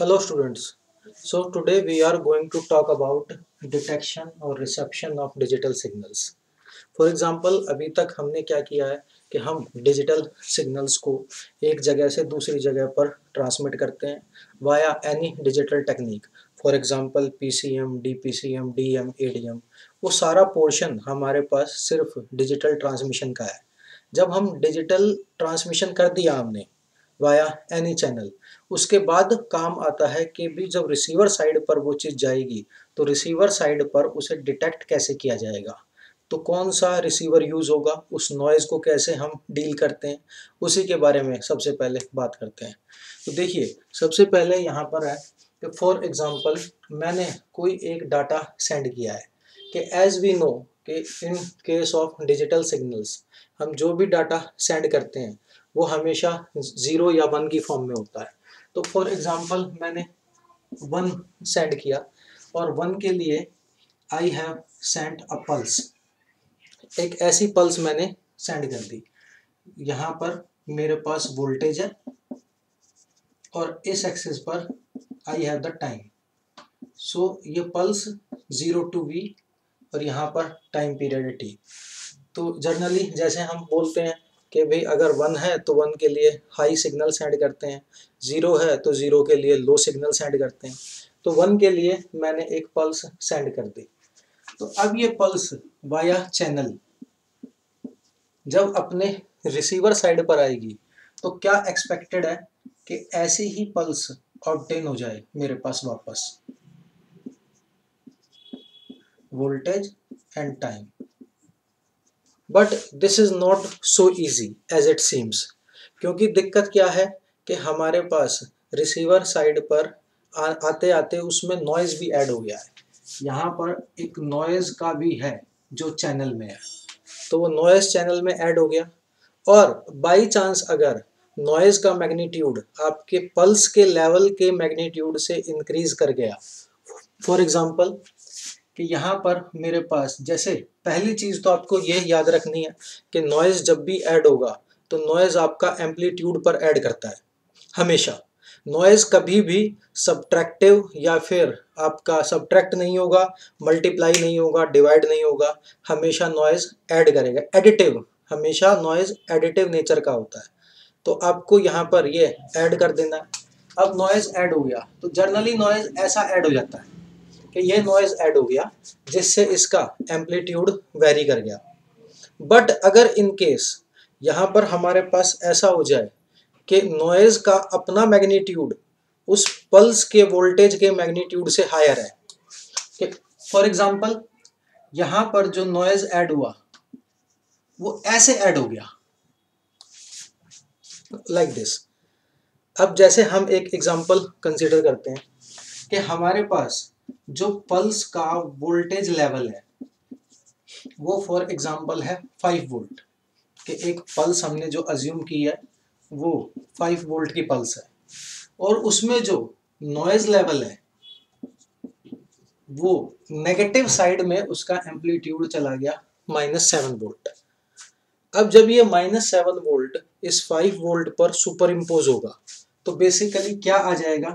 Hello students. So today we are going to talk about detection और reception of digital signals. For example, अभी तक हमने क्या किया है कि हम डिजिटल सिग्नल्स को एक जगह से दूसरी जगह पर ट्रांसमिट करते हैं via any digital technique. For example PCM, DPCM, DM, ADM. वो सारा पोर्शन हमारे पास सिर्फ डिजिटल ट्रांसमिशन का है. जब हम डिजिटल ट्रांसमिशन कर दिया हमने वाया एनी चैनल, उसके बाद काम आता है कि भी जब रिसीवर साइड पर वो चीज़ जाएगी तो रिसीवर साइड पर उसे डिटेक्ट कैसे किया जाएगा, तो कौन सा रिसीवर यूज़ होगा, उस नॉइज़ को कैसे हम डील करते हैं, उसी के बारे में सबसे पहले बात करते हैं. तो देखिए, सबसे पहले यहाँ पर है कि फॉर एग्ज़ाम्पल मैंने कोई एक डाटा सेंड किया है कि एज़ वी नो कि in case of digital signals हम जो भी डाटा सेंड करते हैं वो हमेशा 0 या 1 की फॉर्म में होता है. तो फॉर एग्ज़ाम्पल मैंने 1 सेंड किया और 1 के लिए I have sent a pulse. एक ऐसी पल्स मैंने सेंड कर दी. यहाँ पर मेरे पास वोल्टेज है और इस एक्सिस पर I have the time. So ये पल्स 0 to V और यहाँ पर टाइम पीरियड है T. तो जनरली जैसे हम बोलते हैं कि भाई अगर 1 है तो 1 के लिए हाई सिग्नल सेंड करते हैं, 0 है तो 0 के लिए लो सिग्नल सेंड करते हैं. तो 1 के लिए मैंने एक पल्स सेंड कर दी. तो अब ये पल्स वाया चैनल जब अपने रिसीवर साइड पर आएगी तो क्या एक्सपेक्टेड है कि ऐसी ही पल्स ऑब्टेन हो जाए मेरे पास वापस, voltage and time. But this is not so easy as it seems. क्योंकि दिक्कत क्या है कि हमारे पास रिसीवर साइड पर आते आते उसमें नॉइज़ भी ऐड हो गया है. यहाँ पर एक नॉइज़ का भी है जो चैनल में है, तो वो नॉइज़ चैनल में ऐड हो गया. और बाई चांस अगर नॉइज़ का मैग्नीट्यूड आपके पल्स के लेवल के मैग्नीट्यूड से इंक्रीज कर गया, फॉर एग्जांपल कि यहाँ पर मेरे पास, जैसे पहली चीज़ तो आपको ये याद रखनी है कि नॉइज़ जब भी ऐड होगा तो नॉइज़ आपका एम्पलीट्यूड पर ऐड करता है हमेशा. नॉइज़ कभी भी सब्ट्रैक्टिव या फिर आपका सब्ट्रैक्ट नहीं होगा, मल्टीप्लाई नहीं होगा, डिवाइड नहीं होगा, हमेशा नॉइज़ ऐड करेगा. एडिटिव, हमेशा नॉइज़ एडिटिव नेचर का होता है. तो आपको यहाँ पर ये ऐड कर देना है. अब नॉइज़ ऐड हो गया तो जनरली नॉइज़ ऐसा ऐड हो जाता है कि ये नॉइज़ ऐड हो गया जिससे इसका एम्पलीट्यूड वेरी कर गया. बट अगर इन केस यहाँ पर हमारे पास ऐसा हो जाए कि नॉइज़ का अपना मैग्नीट्यूड उस पल्स के वोल्टेज के मैग्नीट्यूड से हायर है, कि फॉर एग्जांपल यहाँ पर जो नॉइज़ ऐड हुआ वो ऐसे ऐड हो गया लाइक दिस. अब जैसे हम एक एग्जांपल कंसीडर करते हैं कि हमारे पास जो पल्स का वोल्टेज लेवल है वो फॉर एग्जांपल है 5 वोल्ट. कि एक पल्स हमने जो अज्यूम की है वो 5 वोल्ट की पल्स है और उसमें जो नॉइज़ लेवल है वो नेगेटिव साइड में उसका एम्पलीट्यूड चला गया -7 वोल्ट. अब जब ये -7 वोल्ट इस 5 वोल्ट पर सुपर इम्पोज होगा तो बेसिकली क्या आ जाएगा,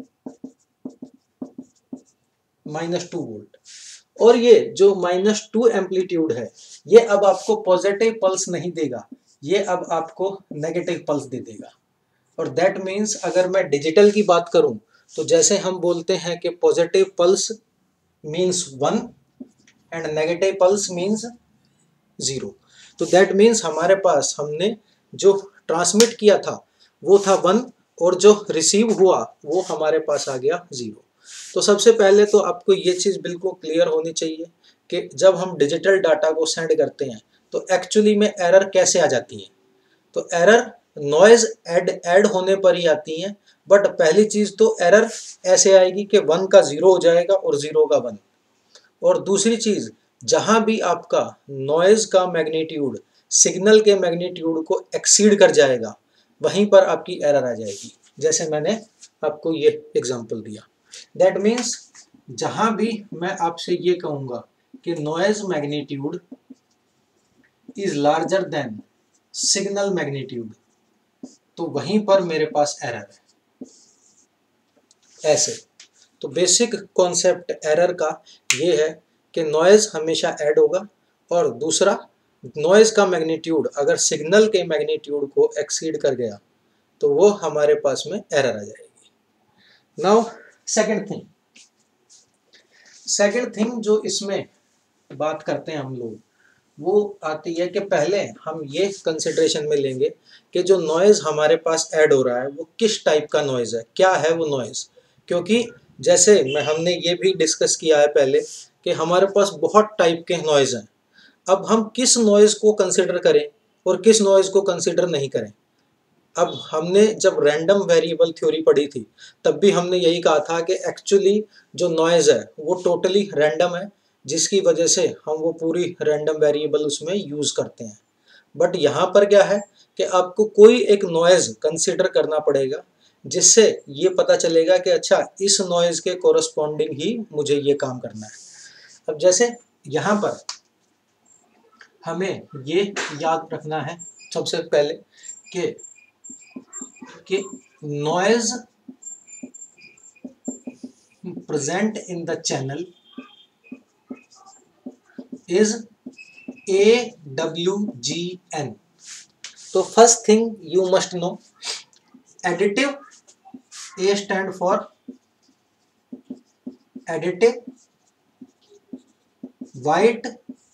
-2 वोल्ट. और ये जो -2 एम्पलीट्यूड है ये अब आपको पॉजिटिव पल्स नहीं देगा, ये अब आपको नेगेटिव पल्स दे देगा. और दैट मीन्स अगर मैं डिजिटल की बात करूं तो जैसे हम बोलते हैं कि positive pulse means 1 and negative pulse means 0. तो दैट मीन्स हमारे पास हमने जो ट्रांसमिट किया था वो था 1 और जो रिसीव हुआ वो हमारे पास आ गया 0. तो सबसे पहले तो आपको ये चीज़ बिल्कुल क्लियर होनी चाहिए कि जब हम डिजिटल डाटा को सेंड करते हैं तो एक्चुअली में एरर कैसे आ जाती है. तो एरर नॉइज़ ऐड होने पर ही आती है. बट पहली चीज़ तो एरर ऐसे आएगी कि 1 का 0 हो जाएगा और 0 का 1. और दूसरी चीज़, जहाँ भी आपका नॉइज़ का मैग्नीट्यूड सिग्नल के मैग्नीट्यूड को एक्सीड कर जाएगा वहीं पर आपकी एरर आ जाएगी. जैसे मैंने आपको ये एग्जांपल दिया. दैट मीन्स जहाँ भी मैं आपसे ये कहूँगा कि noise magnitude is larger than signal magnitude, तो वहीं पर मेरे पास एरर है. ऐसे। तो बेसिक कॉन्सेप्ट एरर का ये है कि नॉइज़ हमेशा ऐड होगा, और दूसरा नॉइज़ का मैग्नीट्यूड अगर सिग्नल के मैग्नीट्यूड को एक्सीड कर गया तो वो हमारे पास में एरर आ जाएगी। नाउ सेकंड थिंग जो इसमें बात करते हैं हम लोग, वो आती है कि पहले हम ये कंसिडरेशन में लेंगे कि जो नॉइज़ हमारे पास ऐड हो रहा है वो किस टाइप का नॉइज़ है, क्या है वो नॉइज़। क्योंकि जैसे हमने ये भी डिस्कस किया है पहले कि हमारे पास बहुत टाइप के नॉइज़ हैं। अब हम किस नॉइज़ को कंसिडर करें और किस नॉइज़ को कंसिडर नहीं करें। अब हमने जब रैंडम वेरिएबल थ्योरी पढ़ी थी तब भी हमने यही कहा था कि एक्चुअली जो नॉइज़ है वो टोटली रैंडम है, जिसकी वजह से हम वो पूरी रैंडम वेरिएबल उसमें यूज़ करते हैं। बट यहाँ पर क्या है कि आपको कोई एक नॉइज़ कंसिडर करना पड़ेगा जिससे ये पता चलेगा कि अच्छा इस नॉइज़ के कोरस्पॉन्डिंग ही मुझे ये काम करना है। अब जैसे यहाँ पर हमें ये याद रखना है सबसे पहले कि noise present in the channel is AWGN. तो first thing you must know, additive, A stand for additive white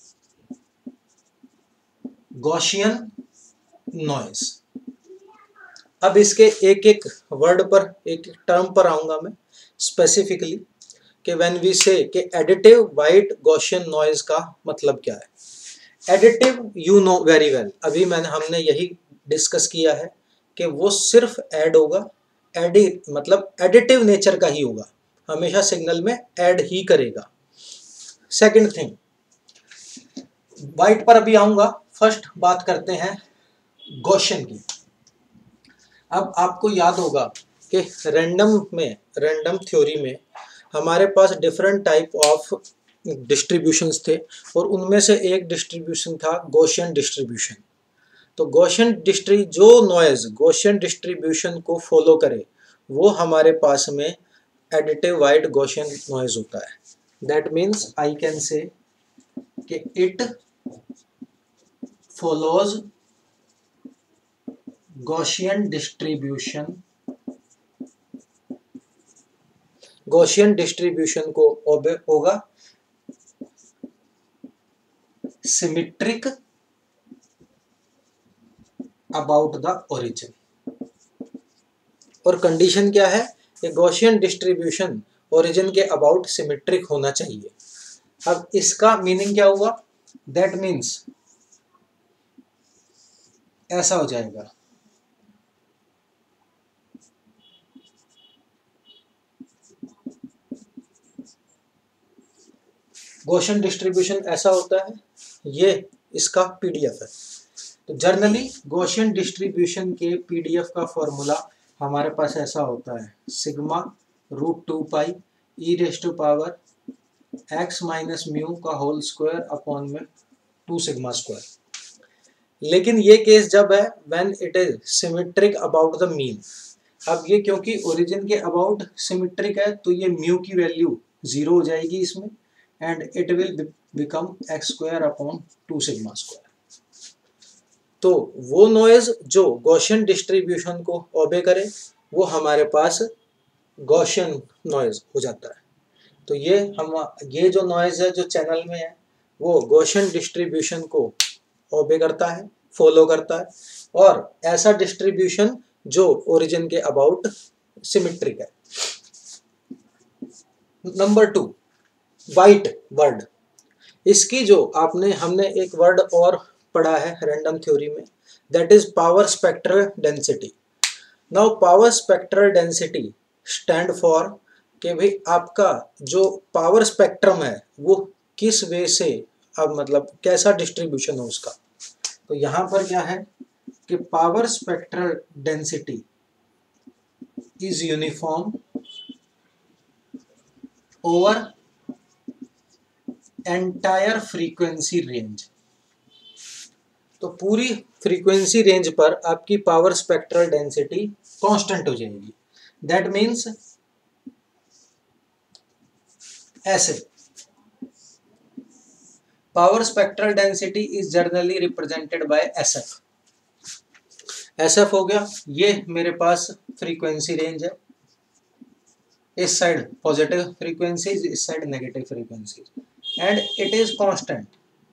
Gaussian noise. अब इसके एक एक वर्ड पर, एक एक टर्म पर आऊंगा मैं स्पेसिफिकली कि व्हेन वी से कि एडिटिव वाइट गॉसियन नॉइज का मतलब क्या है। Additive you know very well, अभी हमने यही डिस्कस किया है कि वो सिर्फ ऐड होगा, मतलब एडिटिव नेचर का ही होगा, हमेशा सिग्नल में ऐड ही करेगा। सेकंड थिंग, वाइट पर अभी आऊंगा, फर्स्ट बात करते हैं गॉसियन की। अब आपको याद होगा कि रैंडम थ्योरी में हमारे पास डिफरेंट टाइप ऑफ डिस्ट्रीब्यूशंस थे, और उनमें से एक डिस्ट्रीब्यूशन था गॉसियन डिस्ट्रीब्यूशन। तो जो नॉइज गॉसियन डिस्ट्रीब्यूशन को फॉलो करे वो हमारे पास में एडिटिव वाइट गॉसियन नॉइज होता है। That means I can say कि इट फॉलोज गॉसियन डिस्ट्रीब्यूशन को ओबे होगा सिमेट्रिक अबाउट द ओरिजिन। और कंडीशन क्या है कि गॉसियन डिस्ट्रीब्यूशन ओरिजिन के अबाउट सिमेट्रिक होना चाहिए। अब इसका मीनिंग क्या हुआ, दैट मीन्स ऐसा हो जाएगा, गॉसियन डिस्ट्रीब्यूशन ऐसा होता है, ये इसका पीडीएफ है। तो जर्नली गॉसियन डिस्ट्रीब्यूशन के पीडीएफ का फॉर्मूला हमारे पास ऐसा होता है, sigma root 2 pi e raise to power x minus mu का होल स्क्वायर अपॉन में 2 सिग्मा स्क्वायर। लेकिन ये केस जब है when it is symmetric about the mean. अब ये क्योंकि ओरिजिन के अबाउट सिमेट्रिक है तो ये म्यू की वैल्यू 0 हो जाएगी इसमें, and it will become x square upon 2 sigma square. तो वो नॉइज जो गॉसियन डिस्ट्रीब्यूशन को ओबे करे वो हमारे पास गॉसियन नॉइज हो जाता है। तो ये जो नॉइज है जो चैनल में है वो गॉसियन डिस्ट्रीब्यूशन को ओबे करता है, फॉलो करता है, और ऐसा डिस्ट्रीब्यूशन जो ओरिजिन के अबाउट सिमेट्रिक है। Number 2, white word. इसकी जो हमने एक वर्ड और पढ़ा है रैंडम थ्योरी में, that is power spectral density. Now power spectral density stand for कि भाई आपका जो पावर स्पेक्ट्रम है वो किस वे से, अब मतलब कैसा डिस्ट्रीब्यूशन है उसका। तो यहाँ पर क्या है कि power spectral density is uniform over entire frequency range. तो पूरी फ्रीक्वेंसी रेंज पर आपकी पावर स्पेक्ट्रल डेंसिटी कांस्टेंट हो जाएगी। दैट मीन्स ऐसे power spectral density is generally represented by SF। SF हो गया, ये मेरे पास फ्रीक्वेंसी रेंज है, इस साइड पॉजिटिव फ्रीक्वेंसीज, इस side negative frequencies, and it is constant,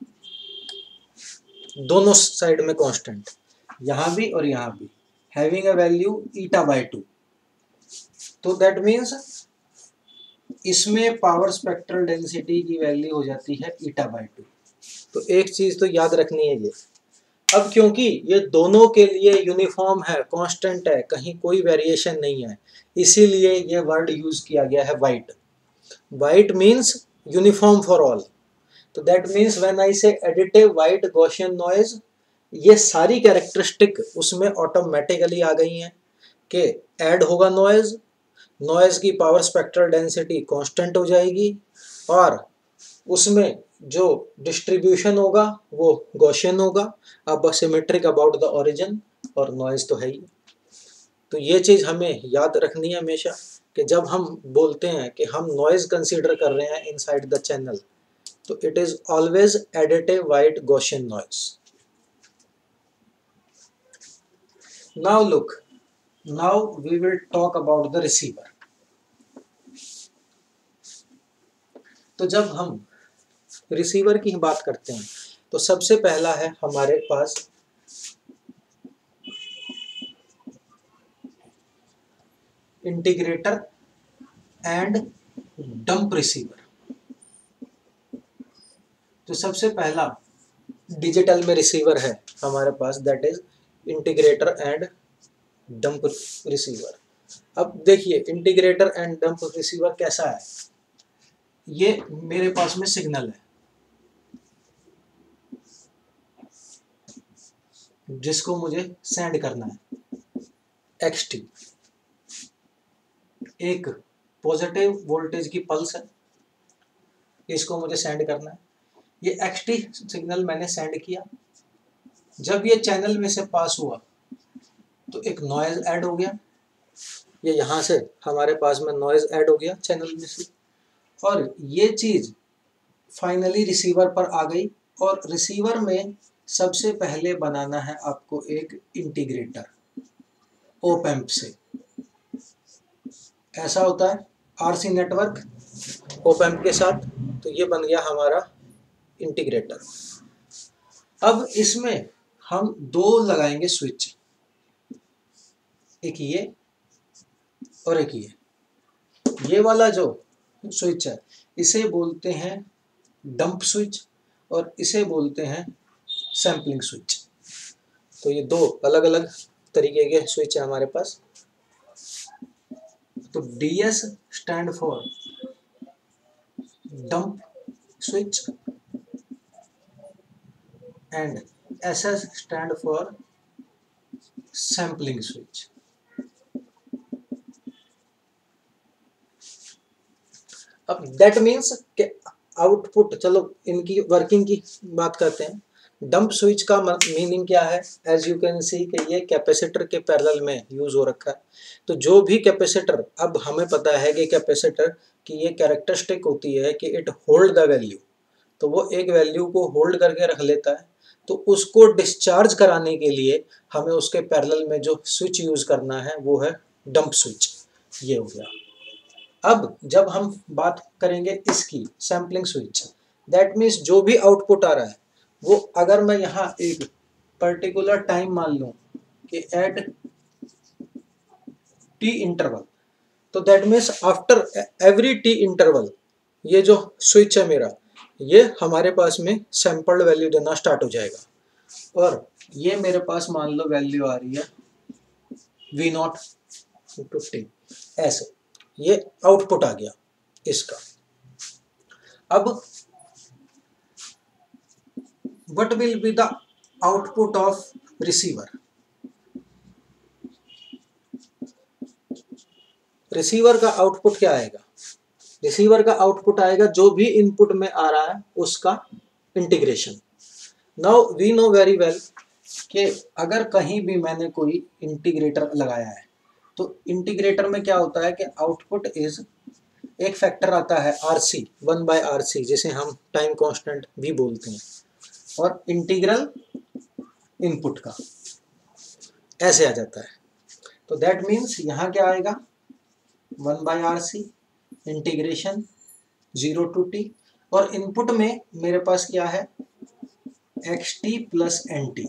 दोनों साइड में कांस्टेंट, यहां भी और यहां भी, हैविंग अ वैल्यू η/2। तो दैट मीन्स इसमें पावर स्पेक्ट्रल डेंसिटी की वैल्यू हो जाती है η/2। तो एक चीज तो याद रखनी है ये। अब क्योंकि ये दोनों के लिए यूनिफॉर्म है, कांस्टेंट है, कहीं कोई वेरिएशन नहीं है, इसीलिए ये वर्ड यूज किया गया है white. White means uniform for all. तो that means when I say additive white Gaussian noise, ये सारी कैरेक्टरिस्टिक उसमें ऑटोमेटिकली आ गई हैं कि ऐड होगा नॉइज, नॉइज की पावर स्पेक्ट्रल डेंसिटी कांस्टेंट हो जाएगी, और उसमें जो डिस्ट्रीब्यूशन होगा वो गॉसियन होगा। अब सिमेट्रिक अबाउट द ओरिजिन, और नॉइज तो है ही। तो ये चीज़ हमें याद रखनी है हमेशा कि जब हम बोलते हैं कि हम नॉइज कंसीडर कर रहे हैं इनसाइड द चैनल, तो it is always additive white Gaussian noise. Now look, now we will talk about the receiver. तो जब हम रिसीवर की बात करते हैं तो सबसे पहला है हमारे पास इंटीग्रेटर एंड डंप रिसीवर। तो सबसे पहला डिजिटल में रिसीवर है हमारे पास, that is integrator and dump receiver. अब देखिए इंटीग्रेटर एंड डंप रिसीवर कैसा है। ये मेरे पास में सिग्नल है जिसको मुझे सेंड करना है, xt। एक पॉजिटिव वोल्टेज की पल्स है, इसको मुझे सेंड करना है। ये xt सिग्नल मैंने सेंड किया, जब ये चैनल में से पास हुआ तो एक नॉइज ऐड हो गया, ये यहाँ से हमारे पास में नॉइज ऐड हो गया चैनल में से, और ये चीज़ फाइनली रिसीवर पर आ गई। और रिसीवर में सबसे पहले बनाना है आपको एक इंटीग्रेटर ओप एम्प से। ऐसा होता है RC नेटवर्क ओप एम्प के साथ, तो ये बन गया हमारा इंटीग्रेटर। अब इसमें हम दो लगाएंगे स्विच, एक ये और एक ये वाला जो स्विच है इसे बोलते हैं डंप स्विच, और इसे बोलते हैं सैम्पलिंग स्विच। तो ये दो अलग अलग तरीके के स्विच है हमारे पास। तो DS stand for dump switch and SS stand for sampling switch. अब दैट मीन्स कि आउटपुट, चलो इनकी वर्किंग की बात करते हैं। डंप स्विच का मीनिंग क्या है, एज यू कैन सी कि ये कैपेसिटर के पैरेलल में यूज हो रखा है। तो जो भी कैपेसिटर, अब हमें पता है कि कैपेसिटर की ये कैरेक्टरिस्टिक होती है कि इट होल्ड द वैल्यू, तो वो एक वैल्यू को होल्ड करके रख लेता है। तो उसको डिस्चार्ज कराने के लिए हमें उसके पैरेलल में जो स्विच यूज करना है वो है डंप स्विच। ये हो गया। अब जब हम बात करेंगे इसकी सैम्पलिंग स्विच, दैट मीन्स जो भी आउटपुट आ रहा है वो, अगर मैं यहाँ एक पर्टिकुलर टाइम मान लूँ कि एट t इंटरवल, तो that means after every t interval ये जो स्विच है मेरा, ये हमारे पास में सैंपल्ड वैल्यू देना स्टार्ट हो जाएगा। और ये मेरे पास मान लो वैल्यू आ रही है V0 इंटू t, ऐसे ये आउटपुट आ गया इसका। अब what will be the output of receiver. Receiver का आउटपुट क्या आएगा, रिसीवर का आउटपुट आएगा जो भी इनपुट में आ रहा है उसका integration. Now we know very well कि अगर कहीं भी मैंने कोई इंटीग्रेटर लगाया है तो इंटीग्रेटर में क्या होता है कि आउटपुट इज एक फैक्टर आता है RC 1/RC, जिसे हम टाइम कांस्टेंट भी बोलते हैं, और इंटीग्रल इनपुट का ऐसे आ जाता है। तो दैट मीन्स यहाँ क्या आएगा, 1/RC इंटीग्रेशन 0 to t, और इनपुट में मेरे पास क्या है, xt प्लस nt,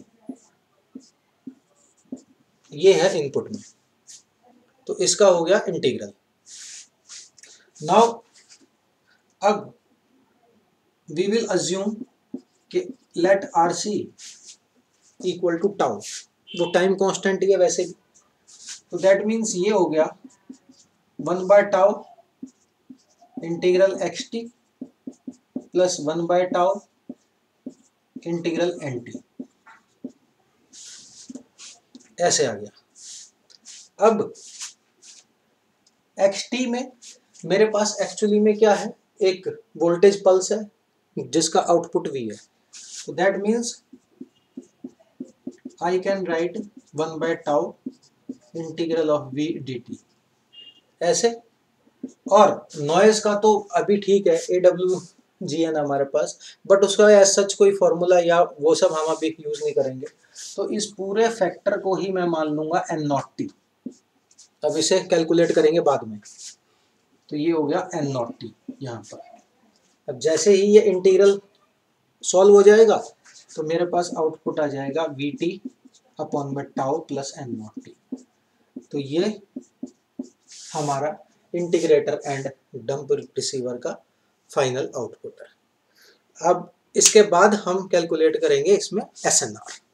ये है इनपुट में, तो इसका हो गया इंटीग्रल। नाउ अब वी विल अज्यूम कि let RC equal to tau, वो टाइम कांस्टेंट ही है वैसे भी, तो दैट मीन्स ये हो गया 1/टाउ इंटीग्रल xt प्लस 1/टाउ इंटीग्रल nt, ऐसे आ गया। अब xt में मेरे पास एक्चुअली में क्या है, एक वोल्टेज पल्स है जिसका आउटपुट v है, तो that means I can write 1/टाउ इंटीग्रल ऑफ v dt ऐसे। और नॉइज का तो अभी ठीक है, AWGN हमारे पास, बट उसका एज सच कोई फॉर्मूला या वो सब हम अभी यूज नहीं करेंगे, तो इस पूरे फैक्टर को ही मैं मान लूंगा n0t। अब इसे कैलकुलेट करेंगे बाद में, तो ये हो गया n0t यहाँ पर। अब जैसे ही ये इंटीग्रल सॉल्व हो जाएगा तो मेरे पास आउटपुट आ जाएगा vt/टाउ प्लस n0t, तो ये हमारा इंटीग्रेटर एंड डंप रिसीवर का फाइनल आउटपुट है। अब इसके बाद हम कैलकुलेट करेंगे इसमें SNR।